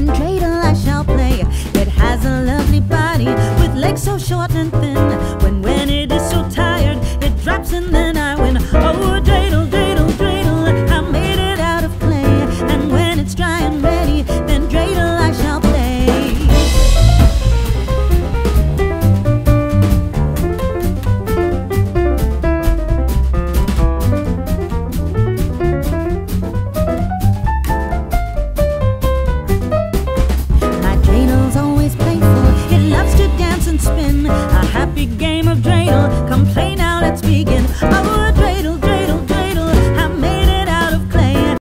dreidel I shall play. It has a lovely body with legs so short and thin.